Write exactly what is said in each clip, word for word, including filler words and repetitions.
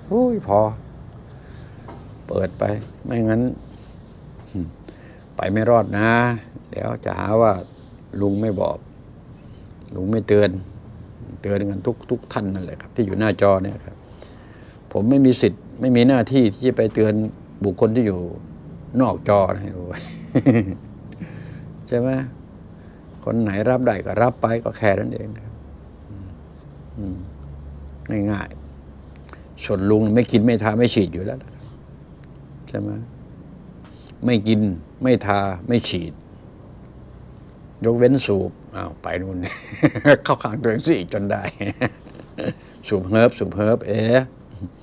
โอ้ยพอเปิดไปไม่งั้นไปไม่รอดนะเดี๋ยวจะหาว่าลุงไม่บอกลุงไม่เตือนเตือนกันทุกทุกท่านนั่นแหละครับที่อยู่หน้าจอเนี่ยครับผมไม่มีสิทธิ์ไม่มีหน้าที่ที่จะไปเตือนบุคคลที่อยู่นอกจอให้รู้ ใช่ไหมคนไหนรับได้ก็รับไปก็แค่นั้นเองครับง่ายๆส่วนลุงไม่กินไม่ทาไม่ฉีดอยู่แล้วใช่ไหมไม่กินไม่ทาไม่ฉีดยกเว้นสูบอ้าวไปนู่น เข้าข้างตัวเองสิจนได้ สูบเฮิร์บสูบเฮิร์บเอ๊ะ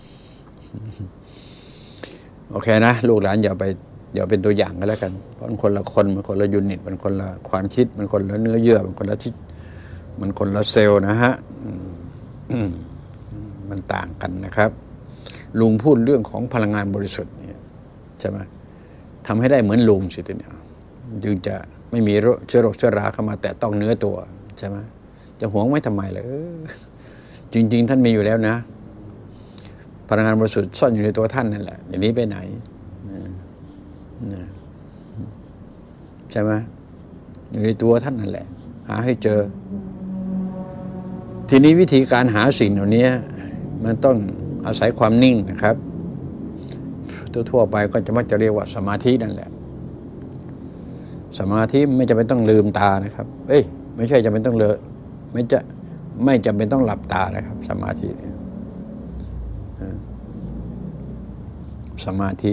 โอเคนะลูกหลานอย่าไปอย่าเป็นตัวอย่างกันแล้วกันเพราะมันคนละคนมันคนละยูนิตมันคนละความคิดมันคนละเนื้อเยื่อมันคนละที่มันคนละเซลล์นะฮะมันต่างกันนะครับลุงพูดเรื่องของพลังงานบริสุทธิ์เนี่ยใช่ไหมทำให้ได้เหมือนลุงสิเนี่ยจึงจะไม่มีเชื้อโรคเชื้อราเข้ามาแตะต้องเนื้อตัวใช่ไหมจะหวงไว้ทำไมล่ะจริงๆท่านมีอยู่แล้วนะพลังงานบริสุทธิ์ซ่อนอยู่ในตัวท่านนั่นแหละอย่างนี้ไปไหนใช่ไหมอยู่ในตัวท่านนั่นแหละหาให้เจอทีนี้วิธีการหาสิ่งเหล่านี้มันต้องอาศัยความนิ่งนะครับทั่วๆไปก็จะมักจะเรียกว่าสมาธินั่นแหละสมาธิไม่จำเป็นต้องลืมตานะครับเอ้ยไม่ใช่จำเป็นต้องเลอะไม่จะไม่จำเป็นต้องหลับตานะครับสมาธิสมาธิ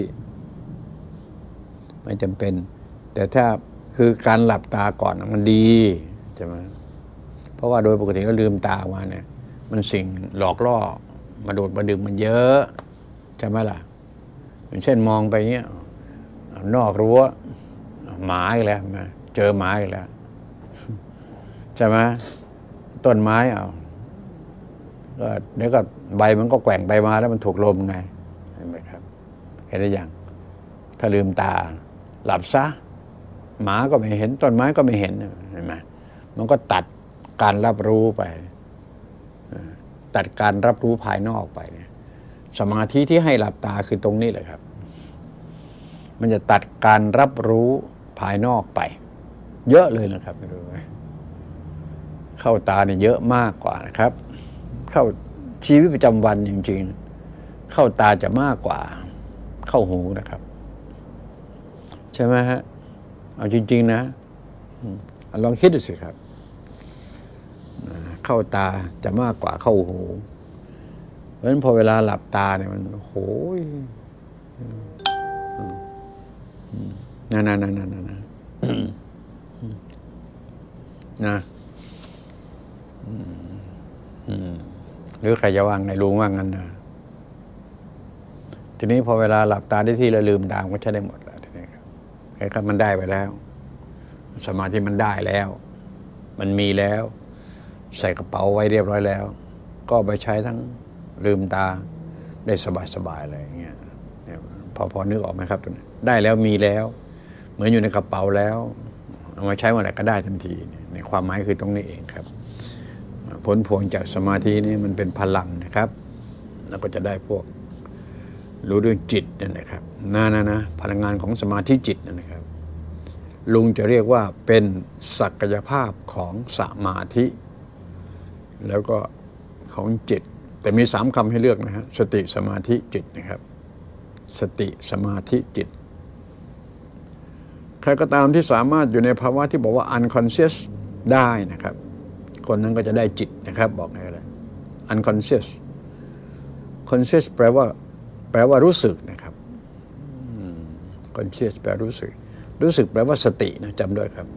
ไม่จำเป็นแต่ถ้าคือการหลับตาก่อนมันดีใช่ไหมเพราะว่าโดยปกติเราลืมตามาเนี่ยมันสิ่งหลอกล่อมาโดดมาดึงมันเยอะใช่ไหมล่ะอย่างเช่นมองไปเงี้ยนอกรั้วหมาอีกแล้วเจอหมาอีกแล้วใช่ไหมต้นไม้เอาก็เดี๋ยวก็ใบมันก็แกว่งไปมาแล้วมันถูกลมไงเห็นไหมครับเห็นได้ยังถ้าลืมตาหลับซะหมาก็ไม่เห็นต้นไม้ก็ไม่เห็นเห็นไหมมันก็ตัดการรับรู้ไปตัดการรับรู้ภายนอกไปเนี่ยสมาธิที่ให้หลับตาคือตรงนี้เลยครับมันจะตัดการรับรู้ภายนอกไปเยอะเลยนะครับไม่รู้ไหมเข้าตาเนี่ยเยอะมากกว่านะครับเข้าชีวิตประจำวันจริงๆเข้าตาจะมากกว่าเข้าหูนะครับใช่ไหมฮะเอาจริงๆนะลองคิดดูสิครับเข้าตาจะมากกว่าเข้าหูเพราะฉะนั้นพอเวลาหลับตาเนี่ยมันโหยนั่นนั่นนั่นนั่นนะนะหรือใครจะว่างในลุงว่างั้นนะทีนี้พอเวลาหลับตาได้ที่แล้วลืมตาก็ใช้ได้หมดแล้วทีนี้ครับไอ้ครับมันได้ไปแล้วสมาธิมันได้แล้วมันมีแล้วใส่กระเป๋าไว้เรียบร้อยแล้วก็ไปใช้ทั้งลืมตาได้สบายๆอะไรอย่างเงี้ยพอพอนึกออกไหมครับตัวนี้ได้แล้วมีแล้วเหมือนอยู่ในกระเป๋าแล้วเอามาใช้เมื่อไหร่ก็ได้ทันทีในความหมายคือตรงนี้เองครับผลพวงจากสมาธินี้มันเป็นพลังนะครับแล้วก็จะได้พวกรู้เรื่องจิตนั่นนะครับนั่นนะนะพลังงานของสมาธิจิตนั่นนะครับลุงจะเรียกว่าเป็นศักยภาพของสมาธิแล้วก็ของจิตแต่มีสามคำให้เลือกนะฮะสติสมาธิจิตนะครับสติสมาธิจิตใครก็ตามที่สามารถอยู่ในภาวะที่บอกว่า unconscious ได้นะครับคนนั้นก็จะได้จิตนะครับบอกไงเลย unconscious conscious แปลว่าแปลว่ารู้สึกนะครับ conscious แปลรู้สึกรู้สึกแปลว่าสตินะจำด้วยครับ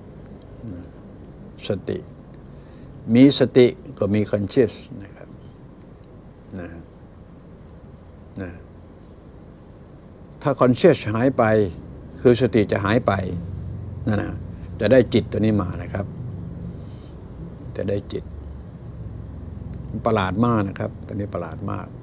สติมีสติก็มี conscious นะครับนะนะถ้า conscious หายไปคือสติจะหายไปนั่นนะจะได้จิตตัวนี้มานะครับจะได้จิตประหลาดมากนะครับตัวนี้ประหลาดมาก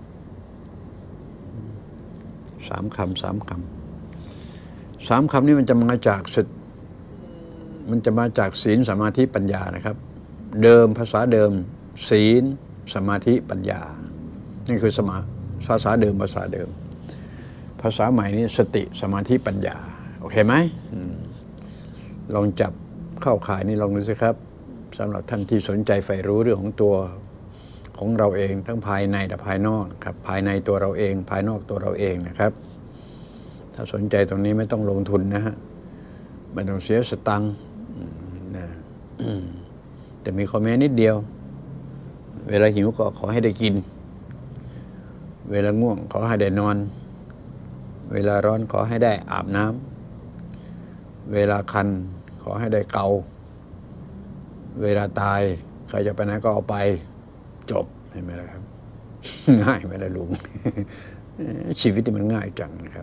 สามคำสามคำสามคำนี้มันจะมาจากสติมันจะมาจากศีลสมาธิปัญญานะครับเดิมภาษาเดิมศีลสมาธิปัญญานี่คือสมาภาษาเดิมภาษาเดิมภาษาใหม่นี้สติสมาธิปัญญาโอเคไหมลองจับเข้าข่ายนี้ลองดูสิครับสำหรับท่านที่สนใจใฝ่รู้เรื่องของตัวของเราเองทั้งภายในและภายนอกครับภายในตัวเราเองภายนอกตัวเราเองนะครับถ้าสนใจตรงนี้ไม่ต้องลงทุนนะฮะไม่ต้องเสียสตังค์นะแต่มีข้อแม้นิดเดียวเวลาหิวก็ขอให้ได้กินเวลาง่วงขอให้ได้นอนเวลาร้อนขอให้ได้อาบน้ำเวลาคันขอให้ได้เกาเวลาตายใครจะไปไหนก็เอาไปจบเห็นไหมล่ะครับ ง่ายไหมล่ะลุง ชีวิตที่มันง่ายจังนะครับ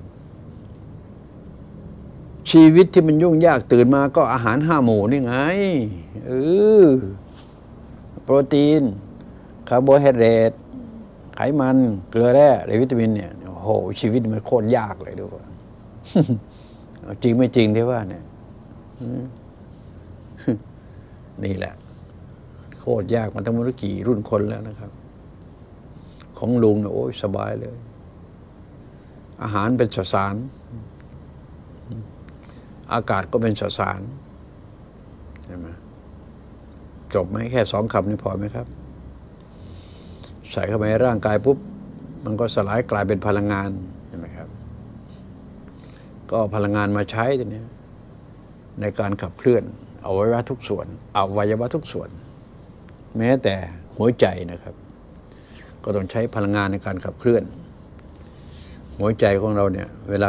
ชีวิตที่มันยุ่งยากตื่นมาก็อาหารห้าหมู่นี่ไงเออโปรตีนคาร์โบไฮเดรตไขมันเกลือแร่หรือวิตามินเนี่ยโอ้โหชีวิตมันโคตรยากเลยดูว่า จริงไม่จริงที่ว่าเนี่ยนี่แหละโคตรยากมันตั้งไม่รู้กี่รุ่นคนแล้วนะครับของลุงเนี่ยโอ้ยสบายเลยอาหารเป็นสสารอากาศก็เป็นสสารใช่ไหมจบไหมแค่สองคำนี่พอไหมครับใส่เข้าไปในร่างกายปุ๊บมันก็สลายกลายเป็นพลังงานเห็นไหมครับก็พลังงานมาใช้ทีนี้ในการขับเคลื่อนอวัยวะทุกส่วนอวัยวะทุกส่วนแม้แต่หัวใจนะครับก็ต้องใช้พลังงานในการขับเคลื่อนหัวใจของเราเนี่ยเวลา